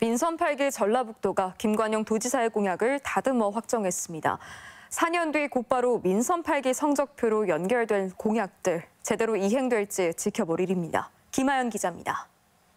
민선 8기 전라북도가 김관영 도지사의 공약을 다듬어 확정했습니다. 4년 뒤 곧바로 민선 8기 성적표로 연결된 공약들 제대로 이행될지 지켜볼 일입니다. 김하연 기자입니다.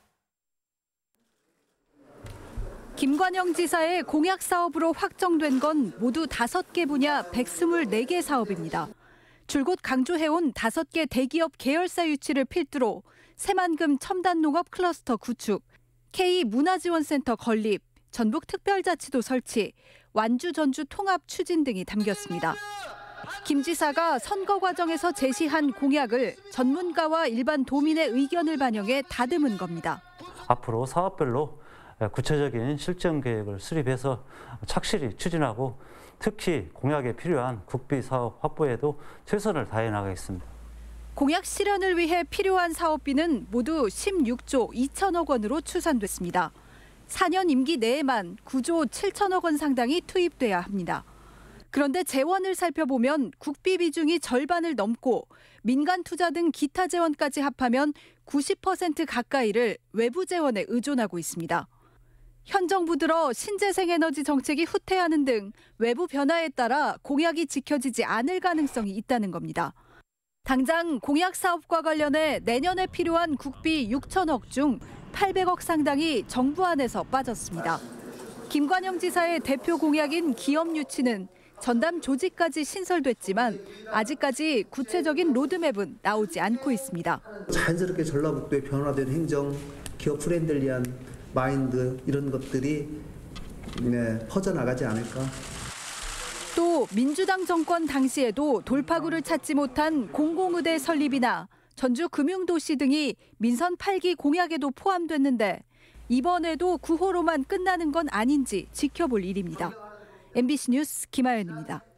김관영 지사의 공약 사업으로 확정된 건 모두 5개 분야 124개 사업입니다. 줄곧 강조해온 5개 대기업 계열사 유치를 필두로 새만금 첨단농업 클러스터 구축, K문화지원센터 건립, 전북특별자치도 설치, 완주 전주 통합 추진 등이 담겼습니다. 김 지사가 선거 과정에서 제시한 공약을 전문가와 일반 도민의 의견을 반영해 다듬은 겁니다. 앞으로 사업별로 구체적인 실정 계획을 수립해서 착실히 추진하고 특히 공약에 필요한 국비 사업 확보에도 최선을 다해 나가겠습니다. 공약 실현을 위해 필요한 사업비는 모두 16조 2천억 원으로 추산됐습니다. 4년 임기 내에만 9조 7천억 원 상당이 투입돼야 합니다. 그런데 재원을 살펴보면 국비 비중이 절반을 넘고 민간 투자 등 기타 재원까지 합하면 90% 가까이를 외부 재원에 의존하고 있습니다. 현 정부 들어 신재생 에너지 정책이 후퇴하는 등 외부 변화에 따라 공약이 지켜지지 않을 가능성이 있다는 겁니다. 당장 공약 사업과 관련해 내년에 필요한 국비 6천억 중 800억 상당이 정부 안에서 빠졌습니다. 김관영 지사의 대표 공약인 기업 유치는 전담 조직까지 신설됐지만 아직까지 구체적인 로드맵은 나오지 않고 있습니다. 자연스럽게 전라북도의 변화된 행정, 기업 프렌들리한 마인드 이런 것들이 퍼져나가지 않을까. 또 민주당 정권 당시에도 돌파구를 찾지 못한 공공의대 설립이나 전주금융도시 등이 민선 8기 공약에도 포함됐는데 이번에도 구호로만 끝나는 건 아닌지 지켜볼 일입니다. MBC 뉴스 김하연입니다.